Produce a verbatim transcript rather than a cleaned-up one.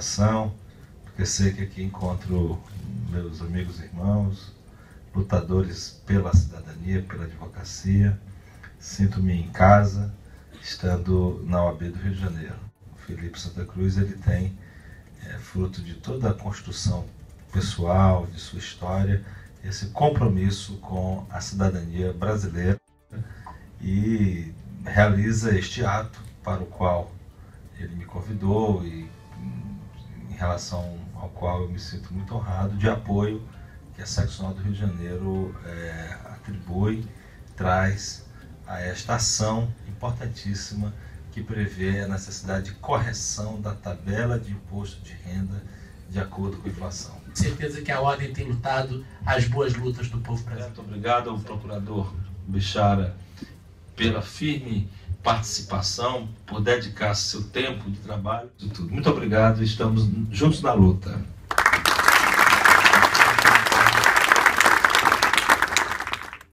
coração, porque sei que aqui encontro meus amigos e irmãos, lutadores pela cidadania, pela advocacia. Sinto-me em casa, estando na O A B do Rio de Janeiro. O Felipe Santa Cruz, ele tem, é, fruto de toda a construção pessoal, de sua história, esse compromisso com a cidadania brasileira e realiza este ato para o qual ele me convidou e em relação ao qual eu me sinto muito honrado, de apoio que a Seccional do Rio de Janeiro é, atribui, traz a esta ação importantíssima que prevê a necessidade de correção da tabela de imposto de renda de acordo com a inflação. Certeza que a Ordem tem lutado as boas lutas do povo brasileiro. Muito obrigado ao procurador Bichara pela firme participação, por dedicar seu tempo de trabalho. Muito obrigado, estamos juntos na luta.